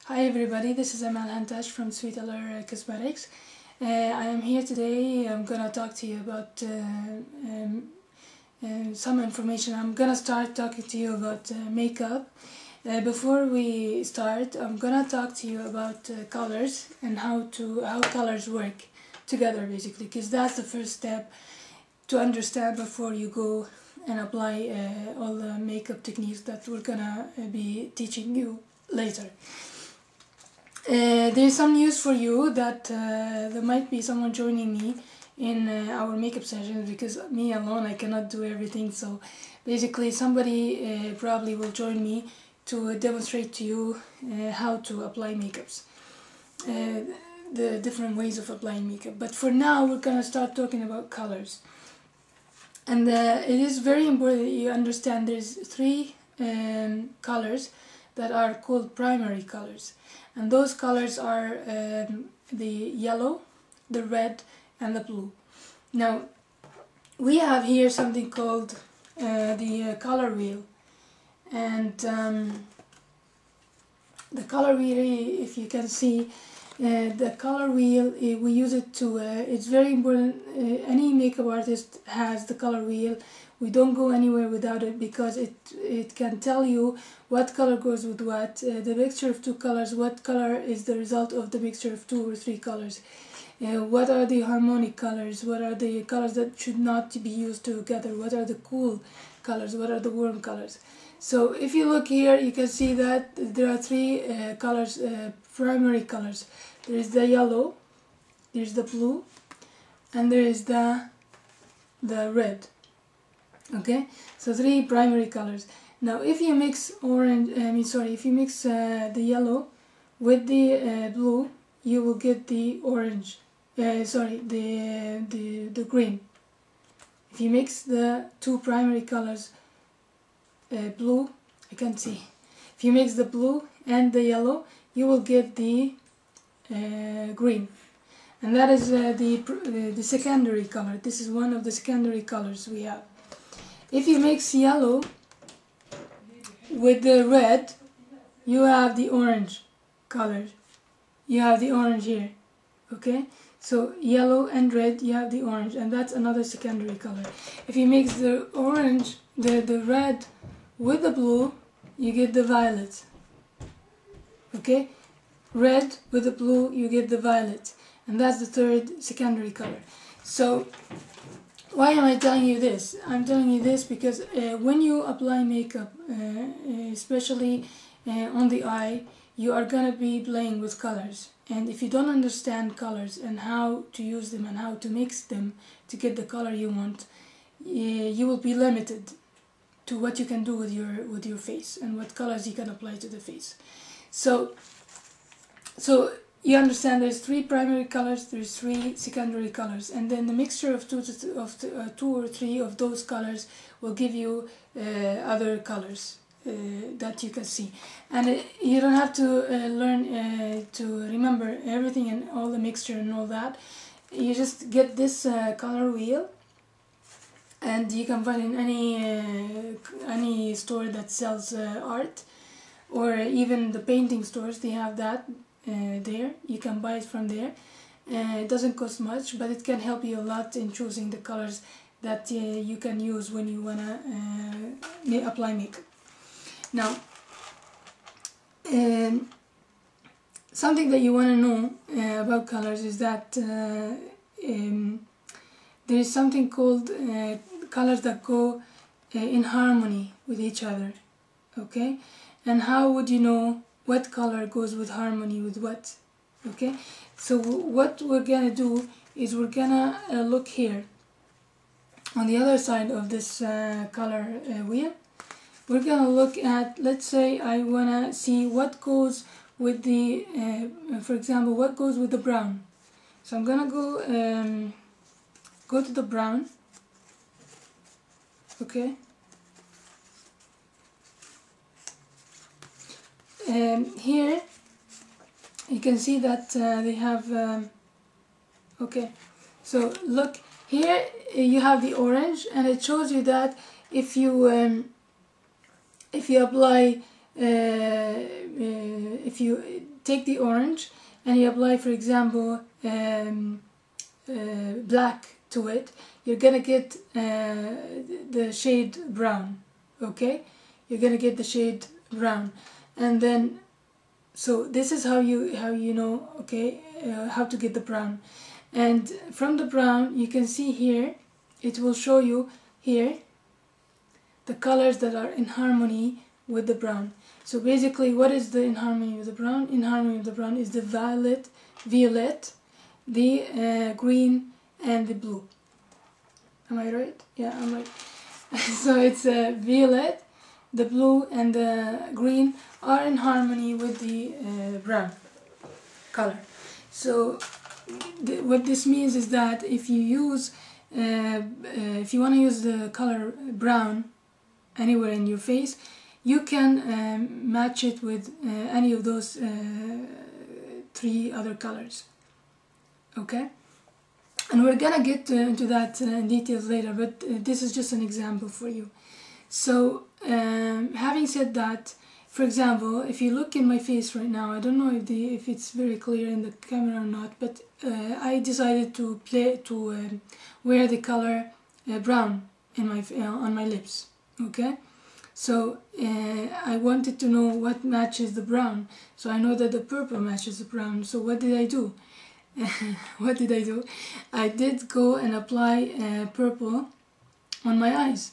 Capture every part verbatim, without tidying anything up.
Hi everybody, this is Amal Hantash from Sweet Allure Cosmetics. Uh, I am here today. I'm gonna talk to you about uh, um, uh, some information. I'm gonna start talking to you about uh, makeup. Uh, before we start, I'm gonna talk to you about uh, colors and how to how colors work together, basically, because that's the first step to understand before you go and apply uh, all the makeup techniques that we're gonna uh, be teaching you later. Uh, there's some news for you that uh, there might be someone joining me in uh, our makeup sessions, because me alone I cannot do everything. So basically somebody uh, probably will join me to demonstrate to you uh, how to apply makeups, uh, the different ways of applying makeup. But for now we're gonna start talking about colors, and uh, it is very important that you understand there's three um, colors that are called primary colors. And those colors are um, the yellow, the red, and the blue. Now, we have here something called uh, the uh, color wheel. And um, the color wheel, if you can see, uh, the color wheel, uh, we use it to, uh, it's very important. Uh, any makeup artist has the color wheel. We don't go anywhere without it, because it it can tell you what color goes with what, uh, the mixture of two colors, what color is the result of the mixture of two or three colors, uh, what are the harmonic colors, what are the colors that should not be used together, what are the cool colors, what are the warm colors. So if you look here, you can see that there are three uh, colors, uh, primary colors. There is the yellow, there is the blue, and there is the the red. Okay, so three primary colors. Now if you mix orange, I mean sorry, if you mix uh, the yellow with the uh, blue, you will get the orange, uh, sorry, the, the, the green. If you mix the two primary colors, uh, blue, I can't see. If you mix the blue and the yellow, you will get the uh, green. And that is uh, the, uh, the secondary color. This is one of the secondary colors we have. If you mix yellow with the red, you have the orange color. You have the orange here. Okay? So yellow and red, you have the orange, and that's another secondary color. If you mix the orange, the, the red with the blue, you get the violet. Okay? Red with the blue, you get the violet. And that's the third secondary color. So why am I telling you this? I'm telling you this because uh, when you apply makeup, uh, especially uh, on the eye, you are gonna be playing with colors. And if you don't understand colors and how to use them and how to mix them to get the color you want, uh, you will be limited to what you can do with your with your face and what colors you can apply to the face. So, so. You understand there's three primary colors, there's three secondary colors, and then the mixture of two, to th of th uh, two or three of those colors will give you uh, other colors uh, that you can see. And it, you don't have to uh, learn uh, to remember everything and all the mixture and all that. You just get this uh, color wheel, and you can find in any uh, any store that sells uh, art, or even the painting stores. They have that. Uh, there you can buy it from there. Uh, it doesn't cost much, but it can help you a lot in choosing the colors that uh, you can use when you wanna uh, apply makeup. Now, um, something that you wanna know uh, about colors is that uh, um, there is something called uh, colors that go uh, in harmony with each other. Okay, and how would you know what color goes with harmony with what? Okay, so what we're gonna do is we're gonna uh, look here on the other side of this uh, color uh, wheel. We're gonna look at, let's say I wanna see what goes with the, uh, for example, what goes with the brown. So I'm gonna go um, go to the brown. Okay. Um, here you can see that uh, they have um, okay, so look here, you have the orange, and it shows you that if you um, if you apply uh, uh, if you take the orange and you apply, for example, um, uh, black to it, you're gonna get uh, the shade brown. Okay, you're gonna get the shade brown, and then so this is how you how you know, okay, uh, how to get the brown. And from the brown you can see here, it will show you here the colors that are in harmony with the brown. So basically, what is the in harmony with the brown? In harmony with the brown is the violet, violet, the uh, green, and the blue. Am I right? Yeah, I'm right. So it's uh, violet, the blue, and the green are in harmony with the uh, brown color. So th what this means is that if you use, uh, uh, if you want to use the color brown anywhere in your face, you can um, match it with uh, any of those uh, three other colors. Okay, and we're gonna get uh, into that uh, in details later, but uh, this is just an example for you. So um, having said that, for example, if you look in my face right now, I don't know if the if it's very clear in the camera or not, but uh, I decided to play to uh, wear the color uh, brown in my uh, on my lips. Okay, so uh, I wanted to know what matches the brown, so I know that the purple matches the brown. So what did I do? What did I do? I did go and apply uh, purple on my eyes.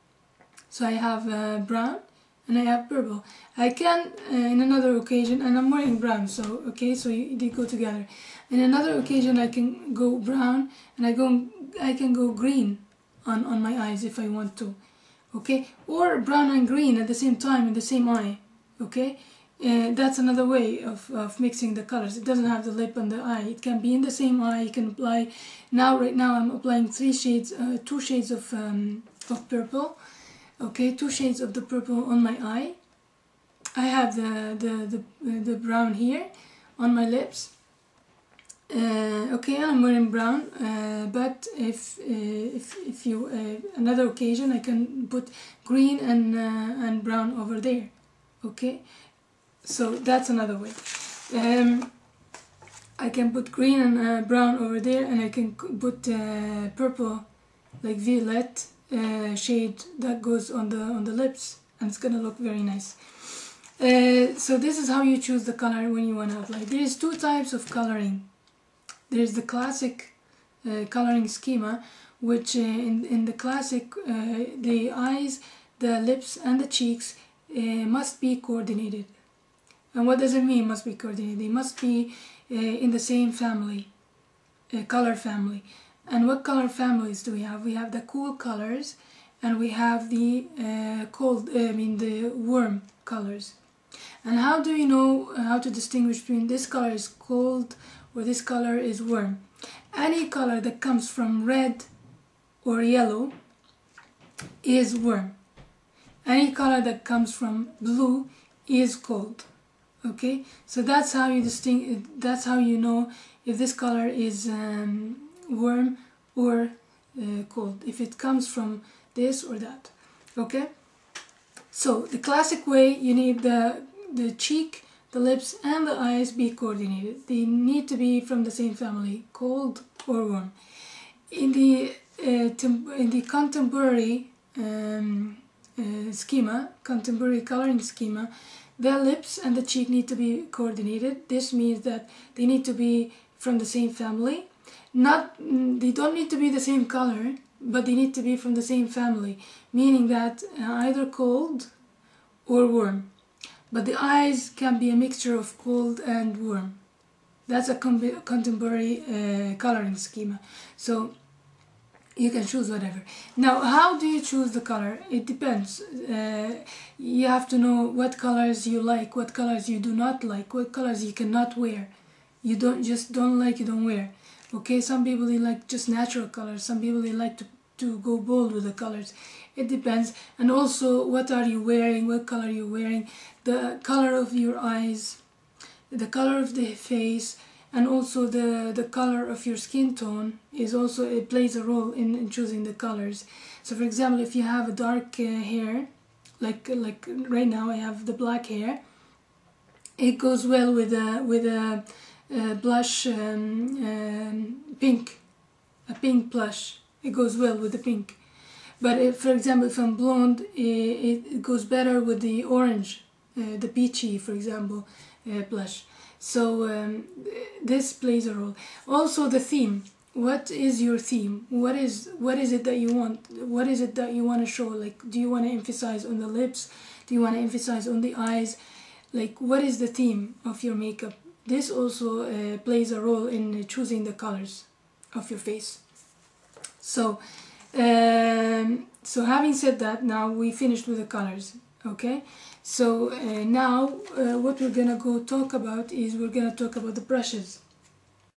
So I have uh, brown and I have purple. I can uh, in another occasion, and I'm wearing brown, so okay, so you, they go together. In another occasion I can go brown and I go I can go green on, on my eyes if I want to. Okay, or brown and green at the same time in the same eye. Okay, uh, that's another way of, of mixing the colors. It doesn't have the lip and the eye. It can be in the same eye. You can apply, now right now I'm applying three shades, uh, two shades of, um, of purple. Okay, two shades of the purple on my eye. I have the, the, the, the brown here on my lips. Uh, okay, I'm wearing brown, uh, but if uh, if if you uh, another occasion I can put green and uh, and brown over there. Okay, so that's another way. Um, I can put green and uh, brown over there, and I can put uh, purple, like violet uh, shade that goes on the on the lips, and it's gonna look very nice. Uh, so this is how you choose the color when you want to apply. There is two types of coloring. There's the classic uh, coloring schema, which uh, in, in the classic, uh, the eyes, the lips, and the cheeks uh, must be coordinated. And what does it mean, must be coordinated? They must be uh, in the same family, uh, color family. And what color families do we have? We have the cool colors, and we have the uh, cold, uh, I mean the warm colors. And how do you know how to distinguish between this color is cold or this color is warm? Any color that comes from red or yellow is warm. Any color that comes from blue is cold. Okay, so that's how you distinguish. That's how you know if this color is um, warm or uh, cold. If it comes from this or that. Okay. So the classic way, you need the the cheek, the lips, and the eyes be coordinated. They need to be from the same family, cold or warm. In the uh, in the contemporary um, uh, schema, contemporary coloring schema, the lips and the cheek need to be coordinated. This means that they need to be from the same family. Not, they don't need to be the same color, but they need to be from the same family, meaning that uh, either cold or warm. But the eyes can be a mixture of cold and warm. That's a contemporary uh, coloring schema. So you can choose whatever. Now, how do you choose the color? It depends. Uh, you have to know what colors you like, what colors you do not like, what colors you cannot wear. You don't just don't like, you don't wear. Okay, some people they like just natural colors. Some people they like to, to go bold with the colors. It depends. And also, what are you wearing? What color are you wearing? The color of your eyes, the color of the face, and also the, the color of your skin tone is also, it plays a role in, in choosing the colors. So for example, if you have a dark uh, hair, like like right now I have the black hair, it goes well with a with a, a blush, um, um, pink, a pink blush. It goes well with the pink. But if, for example, if I'm blonde, it, it goes better with the orange, uh, the peachy, for example, uh, blush. So um, this plays a role. Also the theme. What is your theme? What is what is it that you want? What is it that you want to show? Like, do you want to emphasize on the lips? Do you want to emphasize on the eyes? Like, what is the theme of your makeup? This also uh, plays a role in choosing the colors of your face. So, um, so having said that, now we finished with the colors. Okay. So uh, now uh, what we're gonna go talk about is we're gonna talk about the brushes.